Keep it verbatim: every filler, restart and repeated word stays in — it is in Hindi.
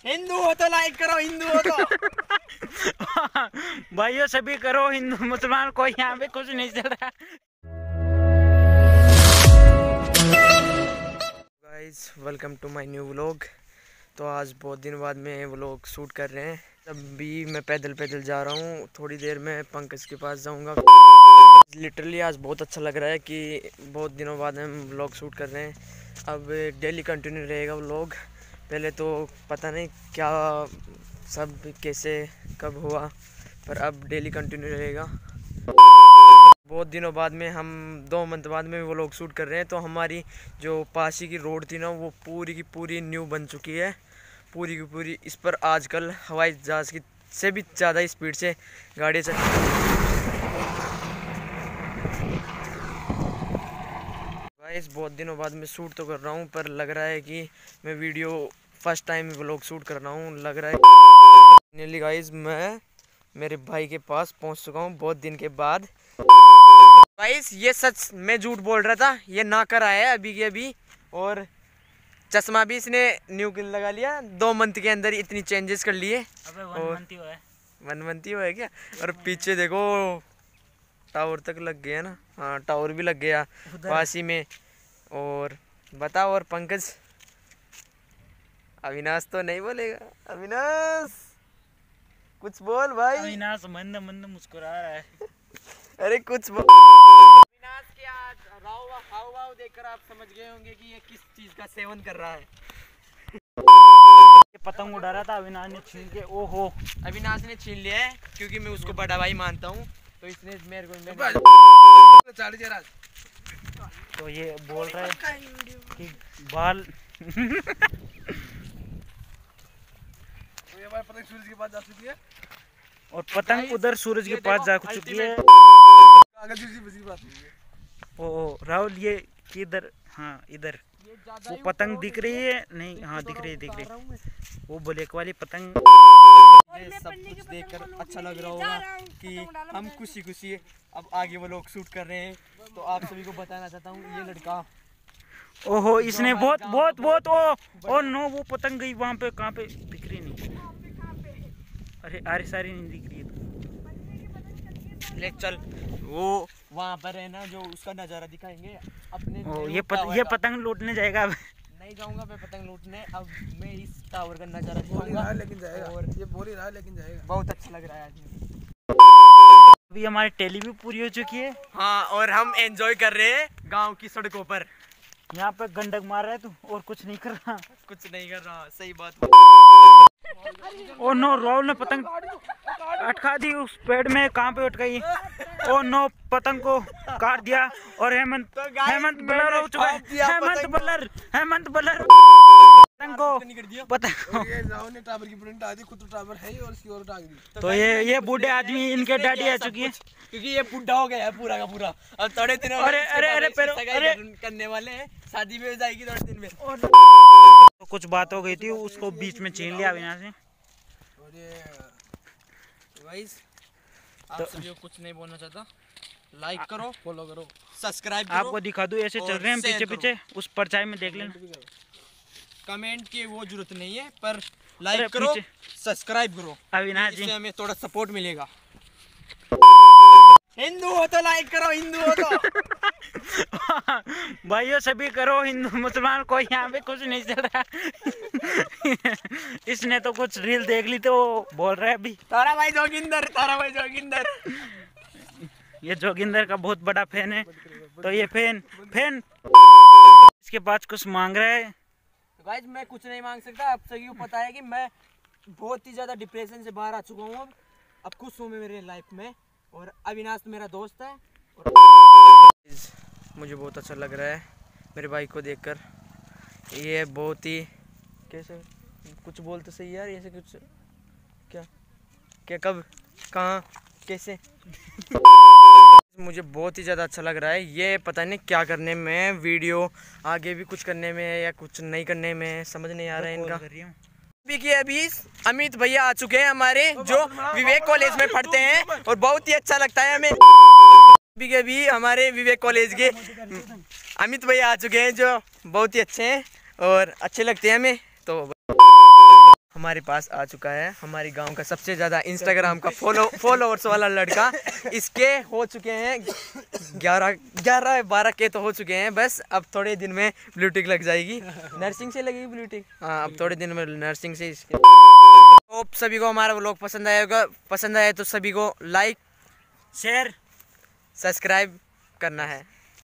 हिंदू हो तो लाइक करो, हिंदू हो तो भाइयों सभी करो, हिंदू मुसलमान कोई यहाँ पे कुछ नहीं चल रहा। Guys welcome to my new vlog. तो आज बहुत दिन बाद में व्लॉग शूट कर रहे हैं। अभी मैं पैदल पैदल जा रहा हूँ, थोड़ी देर में पंकज के पास जाऊँगा। लिटरली आज बहुत अच्छा लग रहा है कि बहुत दिनों बाद हम व्लॉग शूट कर रहे हैं। अब डेली कंटिन्यू रहेगा व्लॉग। पहले तो पता नहीं क्या सब कैसे कब हुआ, पर अब डेली कंटिन्यू रहेगा। बहुत दिनों बाद में हम दो मंथ बाद में वो लोग शूट कर रहे हैं। तो हमारी जो पासी की रोड थी ना, वो पूरी की पूरी न्यू बन चुकी है, पूरी की पूरी। इस पर आजकल हवाई जहाज़ की से भी ज़्यादा स्पीड से गाड़ी चल। गाइस बहुत दिनों बाद मैं शूट तो कर रहा हूँ, पर लग रहा है कि मैं video first time vlog shoot कर रहा हूँ। लग रहा है फाइनली गाइस मैं मेरे भाई के पास पहुँच चुका हूँ बहुत दिन के बाद। गाइस ये सच मैं झूठ बोल रहा था, ये ना कर आया है अभी के अभी, और चश्मा भी इसने न्यू किल लगा लिया। दो मंथ के अंदर इतनी चेंजेस कर लिए। अबे वन और मंथ ही हुआ है। वन मंथ ही हुआ है क्या? और पीछे देखो टावर तक लग गया ना। हाँ टावर भी लग गया पासी में। और बताओ, और पंकज अविनाश तो नहीं बोलेगा। अविनाश कुछ बोल भाई। अविनाश मंद मंद मुस्कुरा रहा है। अरे कुछ बोल। अविनाश के आज राव हाव भाव देखकर आप समझ गए होंगे कि ये किस चीज का सेवन कर रहा है। ये पतंग उड़ा रहा था, अविनाश ने छीन के ओहो अविनाश ने छीन लिया है, क्योंकि मैं उसको बड़ा भाई मानता हूँ। तो इसने मेरे को तो ये बोल रहा है कि बाल पतंग सूरज के पास जा चुकी है, और पतंग उधर सूरज के पास जा चुकी है। ओ राहुल ये किधर? हाँ इधर वो पतंग दिख रही है। नहीं हाँ दिख रही है, दिख रही है वो ब्लैक वाली पतंग। ये सब कुछ देखकर अच्छा लग रहा होगा कि हम खुशी खुशी अब आगे वो लोग शूट कर रहे हैं। तो आप सभी को बताना चाहता हूँ, ये लड़का ओहो इसने बहुत बहुत बहुत ओ ओ नो वो पतंग गई वहाँ पे। कहाँ पे दिख रही नहीं? अरे अरे सारी नहीं दिख रही है। ले चल वो वहाँ पर है ना, जो उसका नज़ारा दिखाएंगे अपने। ओ ये पत, ये पतंग लूटने जाएगा अब। नहीं जाऊंगा मैं पतंग लूटने, अब मैं इस टावर का नज़ारा दिखाऊंगा। लेकिन जाएगा, और ये बोल ही रहा है लेकिन जाएगा। बहुत अच्छा लग रहा है आज। अभी हमारी टेली भी पूरी हो चुकी है। हाँ और हम एंजॉय कर रहे हैं गाँव की सड़कों पर। यहाँ पे गंडक मार रहा है तू और कुछ नहीं कर रहा। कुछ नहीं कर रहा, सही बात। ओ नो राहुल ने पतंग अटका दी उस पेड़ में। कहाँ पे अटकाई? ओ नो पतंग को काट दिया। और हेमंत तो हेमंत ब्लर हो चुका है। हेमंत ब्लर हेमंत ब्लर पतंग को पतंग राहुल ने टावर की प्रिंट आ दी, खुद तो टावर है ही और इसकी और टांग दी। तो ये ये बूढ़े आदमी इनके डैडी आ चुकी है, क्योंकि ये बुढ़ा हो गया है पूरा का पूरा। अब थोड़े दिन अरे अरे अरे पैरों अरे करने वाले हैं, शादी में हो जाएगी थोड़े दिन में। तो कुछ बात हो गई थी, उसको बीच में छीन लिया अविनाश ने। और ये गाइस आप सभी को कुछ नहीं बोलना चाहता, लाइक करो, फॉलो करो, सब्सक्राइब करो। आपको दिखा दूं ऐसे चल रहे हैं पीछे पीछे, उस परछाई में देख लेना। कमेंट की वो जरूरत नहीं है, पर लाइक करो, सब्सक्राइब करो अविनाश जी, इससे हमें थोड़ा सपोर्ट मिलेगा। हिंदू हो तो लाइक करो, हिंदू हो तो भाइयों सभी करो, हिंदू मुसलमान कोई यहाँ पे कुछ नहीं चल रहा। इसने तो कुछ रील देख ली तो बोल रहा है अभी तारा भाई जोगिंदर, तारा भाई जोगिंदर। ये जोगिंदर का बहुत बड़ा फैन है। तो ये फैन फैन इसके पास कुछ मांग रहा है। तो गाइस मैं कुछ नहीं मांग सकता। आप सभी को पता है कि मैं बहुत ही ज़्यादा डिप्रेशन से बाहर आ चुका हूँ। अब अब खुश हूँ मैं मेरे लाइफ में, और अविनाश तो मेरा दोस्त है। और मुझे बहुत अच्छा लग रहा है मेरे भाई को देखकर। ये बहुत ही कैसे कुछ बोलते सही यार, ऐसे कुछ क्या क्या कब कहाँ कैसे मुझे बहुत ही ज़्यादा अच्छा लग रहा है। ये पता नहीं क्या करने में, वीडियो आगे भी कुछ करने में या कुछ नहीं करने में, समझ नहीं आ रहा है इनका। अभी की अभी अमित भैया आ चुके हैं हमारे, जो विवेक कॉलेज में पढ़ते हैं, और बहुत ही अच्छा लगता है हमें। अभी के अभी हमारे विवेक कॉलेज के अमित भैया आ चुके हैं, जो बहुत ही अच्छे हैं और अच्छे लगते हैं हमें। तो हमारे पास आ चुका है हमारे गांव का सबसे ज़्यादा इंस्टाग्राम का फॉलो फॉलोअर्स वाला लड़का। इसके हो चुके हैं ग्यारह ग्यारह बारह के तो हो चुके हैं। बस अब थोड़े दिन में ब्लू टिक लग जाएगी। नर्सिंग से लगेगी ब्लू टिक। हाँ, अब थोड़े दिन में नर्सिंग से इसके। तो सभी को हमारा व्लॉग पसंद आएगा। पसंद आए तो सभी को लाइक शेयर सब्सक्राइब करना है।